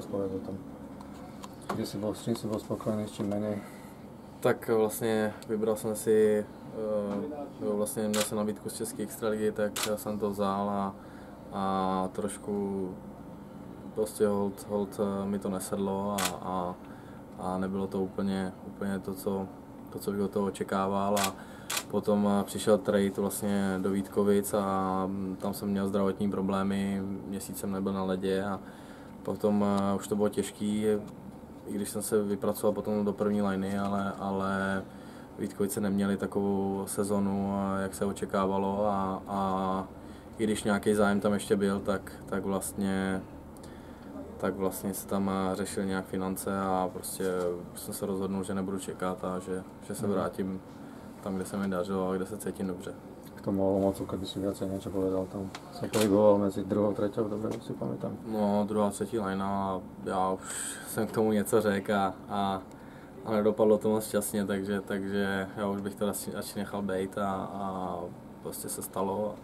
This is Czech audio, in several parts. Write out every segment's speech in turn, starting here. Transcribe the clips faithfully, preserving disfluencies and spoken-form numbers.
teraz povedz o tom. Kde si bol, s čím si bol spokojný, s čím menej? Tak vlastně vybral jsem si, uh, vlastně měl jsem nabídku z České extraligy, tak jsem to vzal a, a trošku prostě hold, hold mi to nesedlo a, a, a nebylo to úplně, úplně to, co, to, co bych od toho očekával. A potom přišel trade vlastně do Vítkovic a tam jsem měl zdravotní problémy, měsíc jsem nebyl na ledě a potom uh, už to bylo těžký, i když jsem se vypracoval potom do první liny, ale, ale Vítkovice neměli takovou sezonu, jak se očekávalo a, a i když nějaký zájem tam ještě byl, tak, tak vlastně tak vlastně se tam řešil nějak finance a prostě jsem se rozhodnul, že nebudu čekat a že, že se vrátím tam, kde se mi dařilo a kde se cítím dobře. K tomu Olomoucu, keby si viacej niečo povedal, tam sa pohyboval medzi druhou a treťou, dobre si pamätám. No, druhá, třetí lajna, já už jsem k tomu něco řekl a, a, a nedopadlo to moc šťastně, takže, takže já už bych to asi, asi nechal bejt a, a prostě se stalo.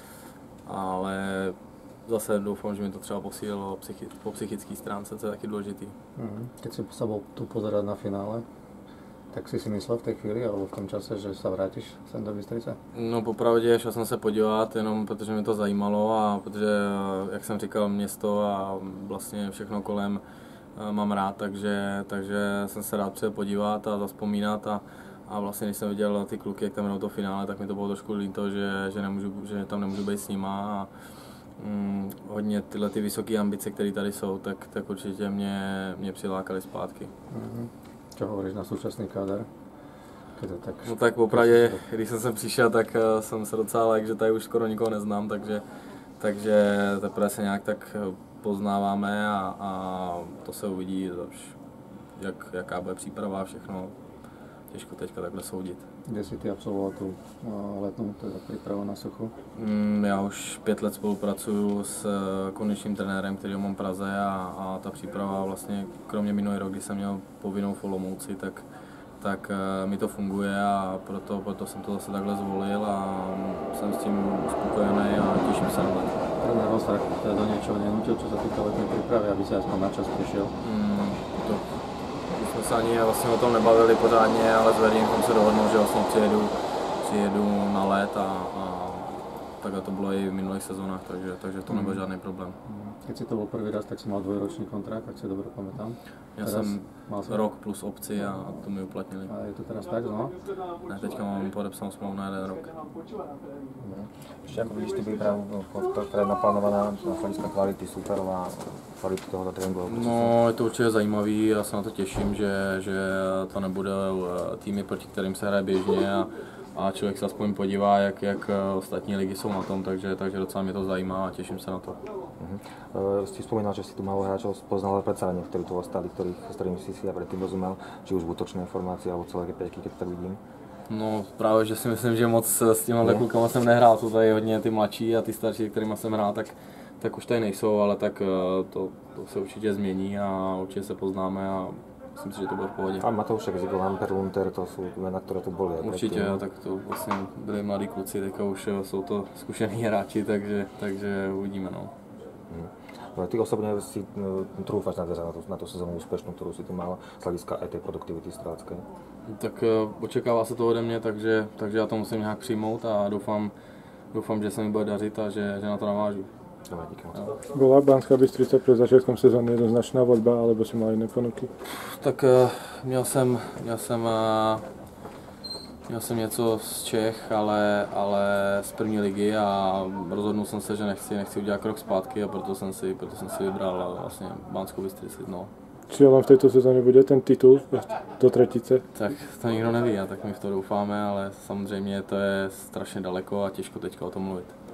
Ale zase doufám, že mi to třeba posílilo psychi, po psychické stránce, to je taky důležitý. Mm-hmm. Keď si sa bol tu pozerať na finále, tak si si myslel v té chvíli, alebo v tom čase, že se vrátíš sem do Bystrice? No popravdě šel jsem se podívat, jenom protože mě to zajímalo a protože, jak jsem říkal, město a vlastně všechno kolem mám rád, takže, takže jsem se rád přijel podívat a zazpomínat a, a vlastně když jsem viděl ty kluky, jak tam jdou to finále, tak mi to bylo trošku líto, že, že, nemůžu, že tam nemůžu být s nima a mm, hodně tyhle ty vysoké ambice, které tady jsou, tak, tak určitě mě, mě přilákaly zpátky. Mm-hmm. Čo hovoríš na současný káder? To tak... No tak opravdu, když jsem sem přišel, tak uh, jsem se docela lek, že tady už skoro nikoho neznám, takže, takže teprve se nějak tak poznáváme a, a to se uvidí, jak, jaká bude příprava a všechno. Těžko teďka takhle soudit. Kde jsi ty absolvoval tu uh, letnou teda přípravu na suchu? Mm, já už pět let spolupracuju s uh, kondičním trenérem, který mám v Praze a, a ta příprava vlastně, kromě minulý rok, kdy jsem měl povinnou v Olomouci, tak, tak uh, mi to funguje a proto, proto jsem to zase takhle zvolil a jsem s tím spokojený a těším se na to. Trenér vás teda do něčeho nenutil, čo sa týka letnej prípravy, aby se aspoň na čas přišel? Mm, to, jsme se ani vlastně o tom nebavili pořádně, ale s Verím jsem se dohodnul, že vlastně přijedu, přijedu na let a, a takhle to bylo i v minulých sezónách, takže, takže to nebyl žádný problém. Keď si to byl první raz, tak si mal dvojročný kontrakt, tak si dobře pamätám. Já teraz jsem mal rok plus opci a to mi uplatnili. A je to teraz tak, no? Ne, teďka mám podepsanou smlouvu na jeden rok. Ešte ako vidíš ty prípravu, ktorá je naplánovaná na hlediska kvality súperov a kvality tohoto tréninku? No, je to určitě zajímavý, já se na to těším, že, že to nebude týmy, proti kterým se hraje běžně a, a člověk se aspoň podívá, jak, jak ostatní ligy jsou na tom, takže, takže docela mě to zajímá a těším se na to. Uh-huh. Uh, si spomínal, že si tu málo hráčov spoznal, ale predsa niektorí tu ostali, ktorých, s ktorými si si ja predtým rozumel, či už v útočnej formácii alebo celé päťky, keď tak vidím. No právě, že si myslím, že moc s těma klukama jsem nehrál, jsou tady hodně ty mladší a ty starší, kterými jsem hrál, tak, tak už tady nejsou, ale tak to, to se určitě změní a určitě se poznáme a myslím si, že to bude v pohodě. A Matoušek, Zigo, Lamper, Lunter, to jsou jména, které tu byly. Určitě, a tak to vlastně byli mladí kluci, teďka už jsou to zkušení hráči, takže, takže uvidíme. No. Hmm. No, ty osobně si trúfaš na, na, tú, na tú sezónu úspešnú, ktorú si tu mal z hľadiska aj tej produktivity stráckej? Tak očekává se to ode mě, takže, takže já to musím nějak přijmout a doufám, doufám, že se mi bude dařit a že, že na to navážu. Dobre, díky moc. Bola Banská Bystrica pred začiatkom sezóny jednoznačná voľba, alebo si mal iné ponuky? Tak měl jsem, měl jsem, měl jsem něco z Čech, ale, ale z první ligy a rozhodnul jsem se, že nechci, nechci udělat krok zpátky a proto jsem si, proto jsem si vybral vlastně Banskou Bystrici. No. Cílem v této sezóně bude ten titul do třetice? Tak to nikdo neví a tak my v to doufáme, ale samozřejmě to je strašně daleko a těžko teďka o tom mluvit.